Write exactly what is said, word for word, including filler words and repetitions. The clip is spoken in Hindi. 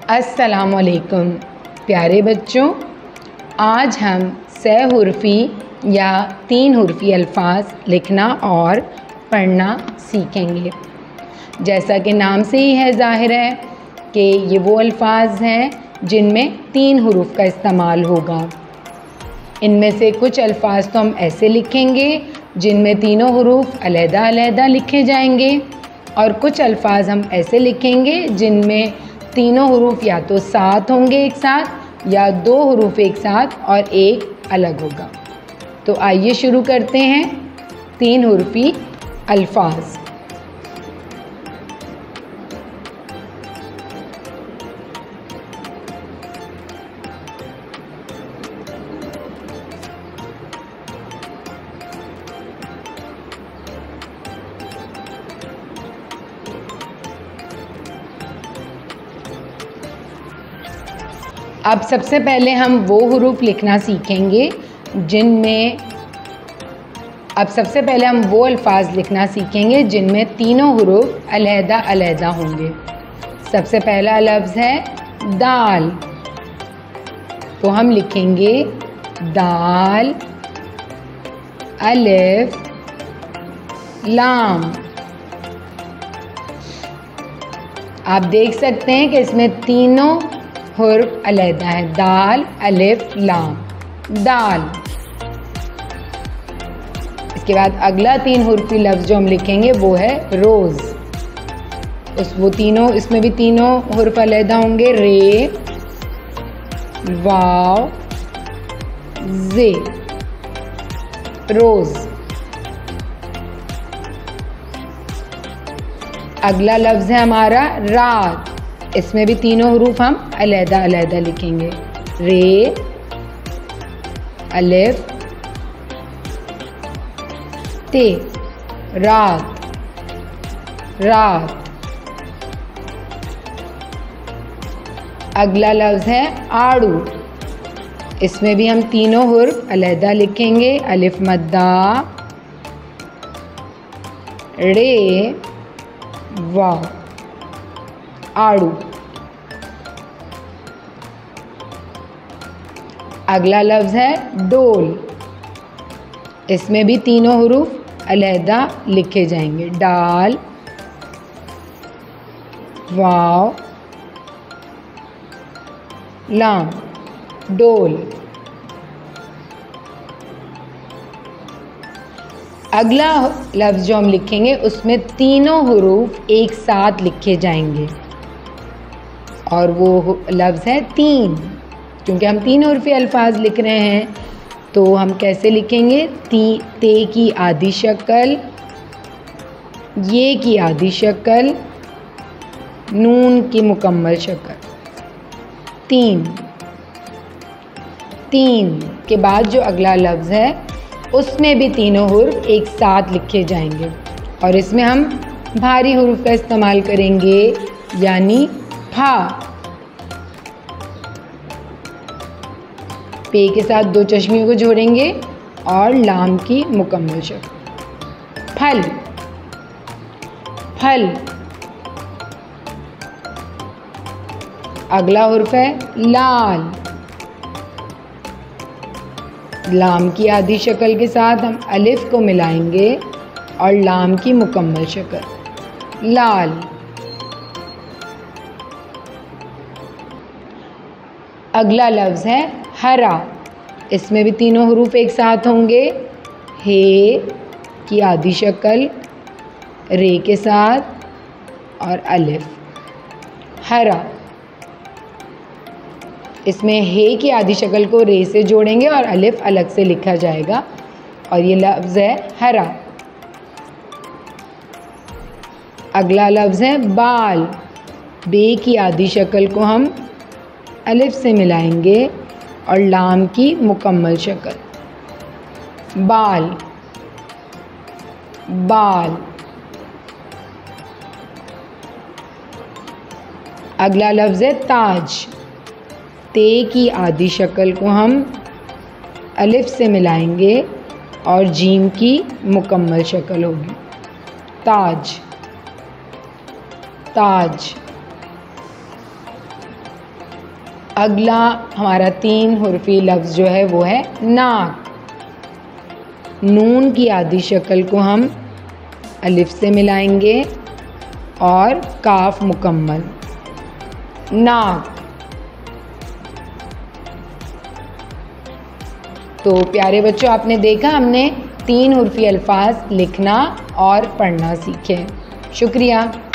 अस्सलामुअलैकुम प्यारे बच्चों, आज हम सहहुर्फ़ी या तीन हुर्फ़ी अल्फाज लिखना और पढ़ना सीखेंगे। जैसा कि नाम से ही है ज़ाहिर है कि ये वो अल्फाज हैं जिनमें तीन हुरूफ का इस्तेमाल होगा। इनमें से कुछ अल्फाज तो हम ऐसे लिखेंगे जिनमें तीनों हुरूफ अलहदा अलहदा लिखे जाएंगे, और कुछ अल्फाज हम ऐसे लिखेंगे जिनमें तीनों हुरूफ या तो साथ होंगे एक साथ, या दो हुरूफ एक साथ और एक अलग होगा। तो आइए शुरू करते हैं तीन हुर्फ़ी अल्फाज। अब सबसे पहले हम वो हुरूफ लिखना सीखेंगे जिनमें अब सबसे पहले हम वो अल्फाज लिखना सीखेंगे जिनमें तीनों हुरूफ अलहदा अलहदा होंगे। सबसे पहला लफ्ज़ है दाल। तो हम लिखेंगे दाल अलिफ लाम। आप देख सकते हैं कि इसमें तीनों हुर्फ अलहदा है, दाल अलिफ लाम, दाल। इसके बाद अगला तीन हुर्फी लफ्ज़ जो हम लिखेंगे वो है रोज़। उस वो तीनों इसमें भी तीनों हुर्फ अलहदा होंगे, रे वाव जे, रोज़। अगला लफ्ज़ है हमारा रात। इसमें भी तीनों हुरूफ हम अलहदा अलहदा लिखेंगे, रे अलिफ ते, रात रात। अगला लफ्ज़ है आड़ू। इसमें भी हम तीनों हुर्फ अलहदा लिखेंगे, अलिफ मद्दा रे वाव, आड़ू। अगला लफ्ज़ है डोल। इसमें भी तीनों हुरूफ अलहदा लिखे जाएंगे, डाल वाव लाम, डोल। अगला लफ्ज़ जो हम लिखेंगे उसमें तीनों हुरूफ एक साथ लिखे जाएंगे, और वो लफ्ज़ है तीन। क्योंकि हम तीन हुर्फ़ी अल्फाज लिख रहे हैं तो हम कैसे लिखेंगे, ती ते की आधी शक्ल, ये की आधी शक्ल, नून की मुकम्मल शक्ल, तीन। तीन के बाद जो अगला लफ्ज़ है उसमें भी तीनों हुर्फ एक साथ लिखे जाएंगे, और इसमें हम भारी हुरूफ का इस्तेमाल करेंगे, यानी फा। पे के साथ दो चश्मियों को जोड़ेंगे और लाम की मुकम्मल शक्ल, फल फल। अगला हुर्फ है लाल। लाम की आधी शक्ल के साथ हम अलिफ को मिलाएंगे और लाम की मुकम्मल शक्ल, लाल। अगला लफ्ज़ है हरा। इसमें भी तीनों हुरूफ एक साथ होंगे, हे की आधी शक्ल रे के साथ और अलिफ, हरा। इसमें हे की आधी शक्ल को रे से जोड़ेंगे और अलिफ अलग से लिखा जाएगा, और ये लफ्ज़ है हरा। अगला लफ्ज़ है बाल। बे की आधी शक्ल को हम अलिफ से मिलाएंगे और लाम की मुकम्मल शक्ल, बाल बाल। अगला लफ्ज़ है ताज। ते की आधी शक्ल को हम अलिफ से मिलाएंगे और जीम की मुकम्मल शक्ल होगी, ताज ताज। अगला हमारा तीन हुर्फी लफ्ज़ जो है वो है नाक। नून की आधी शक्ल को हम अलिफ से मिलाएंगे और काफ मुकम्मल, नाक। तो प्यारे बच्चों, आपने देखा हमने तीन हुर्फी अल्फाज लिखना और पढ़ना सीखे। शुक्रिया।